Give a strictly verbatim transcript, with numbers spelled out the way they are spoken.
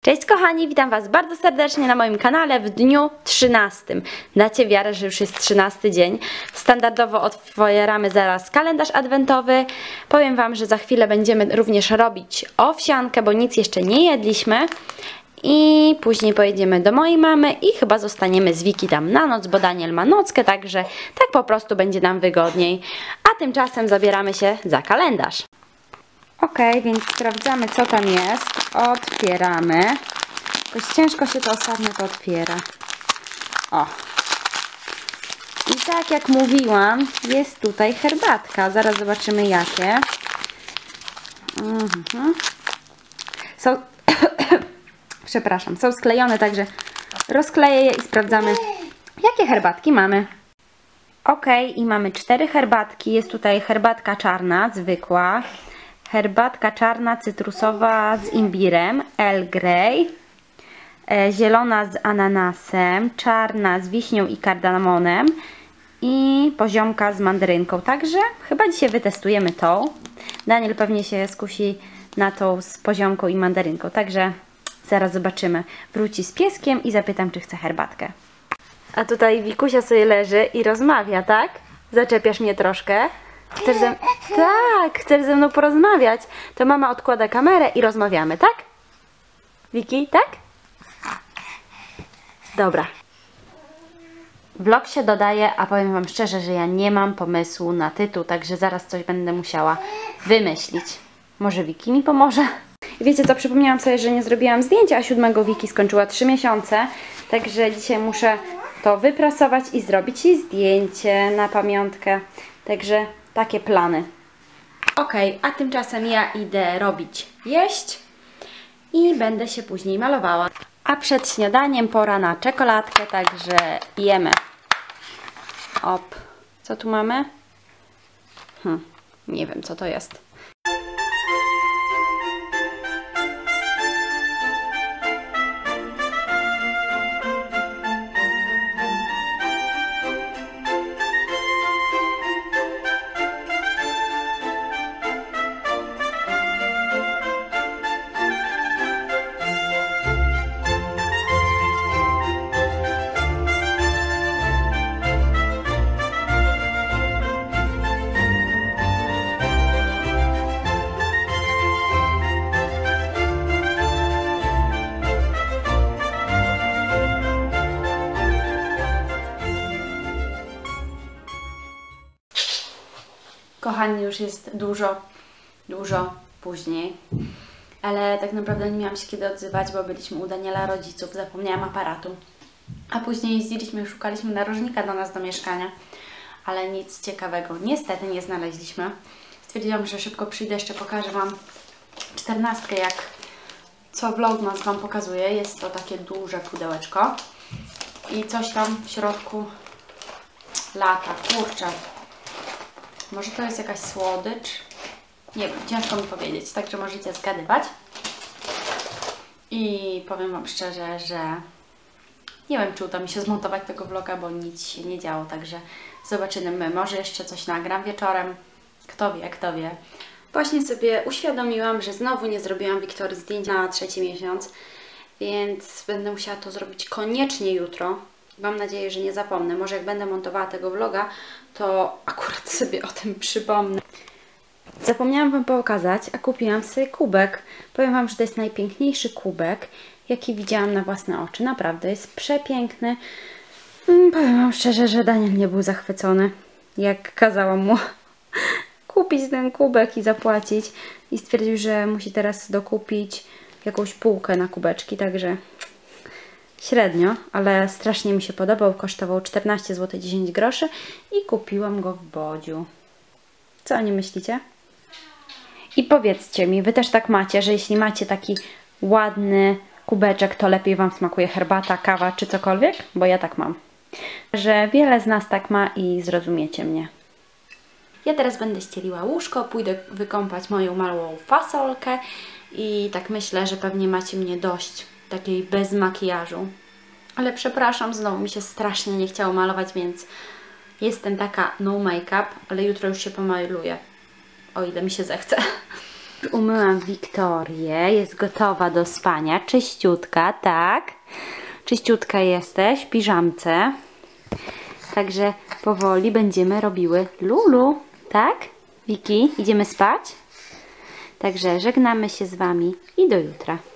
Cześć kochani, witam Was bardzo serdecznie na moim kanale w dniu trzynastym. Dacie wiarę, że już jest trzynasty dzień. Standardowo otwieramy zaraz kalendarz adwentowy. Powiem Wam, że za chwilę będziemy również robić owsiankę, bo nic jeszcze nie jedliśmy. I później pojedziemy do mojej mamy i chyba zostaniemy z Wiki tam na noc, bo Daniel ma nockę, także tak po prostu będzie nam wygodniej. A tymczasem zabieramy się za kalendarz. Ok, więc sprawdzamy, co tam jest. Otwieramy. Jakoś ciężko się to ostatnio to otwiera. O. I tak jak mówiłam, jest tutaj herbatka. Zaraz zobaczymy jakie. Mhm. Są... Przepraszam, są sklejone, także rozkleję je i sprawdzamy, jakie herbatki mamy. Ok, i mamy cztery herbatki. Jest tutaj herbatka czarna, zwykła. Herbatka czarna, cytrusowa z imbirem, Earl Grey, e, zielona z ananasem, czarna z wiśnią i kardamonem i poziomka z mandarynką. Także chyba dzisiaj wytestujemy tą. Daniel pewnie się skusi na tą z poziomką i mandarynką. Także zaraz zobaczymy. Wróci z pieskiem i zapytam, czy chce herbatkę. A tutaj Wikusia sobie leży i rozmawia, tak? Zaczepiasz mnie troszkę? Chcesz ze... Tak, chcesz ze mną porozmawiać. To mama odkłada kamerę i rozmawiamy, tak? Wiki, tak? Dobra. Vlog się dodaje, a powiem Wam szczerze, że ja nie mam pomysłu na tytuł, także zaraz coś będę musiała wymyślić. Może Wiki mi pomoże? Wiecie co, przypomniałam sobie, że nie zrobiłam zdjęcia, a siódmego Wiki skończyła trzy miesiące, także dzisiaj muszę to wyprasować i zrobić jej zdjęcie na pamiątkę. Także takie plany. Ok, a tymczasem ja idę robić jeść i będę się później malowała. A przed śniadaniem pora na czekoladkę, także jemy. Op. Co tu mamy? Hm, nie wiem co to jest. Kochani, już jest dużo, dużo później, ale tak naprawdę nie miałam się kiedy odzywać, bo byliśmy u Daniela rodziców, zapomniałam aparatu. A później jeździliśmy i szukaliśmy narożnika do nas do mieszkania, ale nic ciekawego niestety nie znaleźliśmy. Stwierdziłam, że szybko przyjdę, jeszcze pokażę Wam czternastkę, jak co vlogmas Wam pokazuje. Jest to takie duże pudełeczko i coś tam w środku lata, kurczę. Może to jest jakaś słodycz? Nie wiem, ciężko mi powiedzieć, także możecie zgadywać. I powiem Wam szczerze, że nie wiem, czy uda mi się zmontować tego vloga, bo nic się nie działo, także zobaczymy. Może jeszcze coś nagram wieczorem. Kto wie, kto wie. Właśnie sobie uświadomiłam, że znowu nie zrobiłam Wiktorii zdjęć na trzeci miesiąc, więc będę musiała to zrobić koniecznie jutro. Mam nadzieję, że nie zapomnę. Może jak będę montowała tego vloga, to akurat sobie o tym przypomnę. Zapomniałam Wam pokazać, a kupiłam sobie kubek. Powiem Wam, że to jest najpiękniejszy kubek, jaki widziałam na własne oczy. Naprawdę, jest przepiękny. Powiem Wam szczerze, że Daniel nie był zachwycony, jak kazałam mu kupić ten kubek i zapłacić. I stwierdził, że musi teraz dokupić jakąś półkę na kubeczki, także... Średnio, ale strasznie mi się podobał. Kosztował czternaście złotych dziesięć groszy i kupiłam go w Bodziu. Co o nim myślicie? I powiedzcie mi, Wy też tak macie, że jeśli macie taki ładny kubeczek, to lepiej Wam smakuje herbata, kawa czy cokolwiek? Bo ja tak mam. Że wiele z nas tak ma i zrozumiecie mnie. Ja teraz będę ścieliła łóżko, pójdę wykąpać moją małą fasolkę i tak myślę, że pewnie macie mnie dość takiej bez makijażu. Ale przepraszam, znowu mi się strasznie nie chciało malować, więc jestem taka no make-up, ale jutro już się pomaluję, o ile mi się zechce. Umyłam Wiktorię, jest gotowa do spania, czyściutka, tak? Czyściutka jesteś w piżamce. Także powoli będziemy robiły lulu, tak? Wiki, idziemy spać? Także żegnamy się z Wami i do jutra.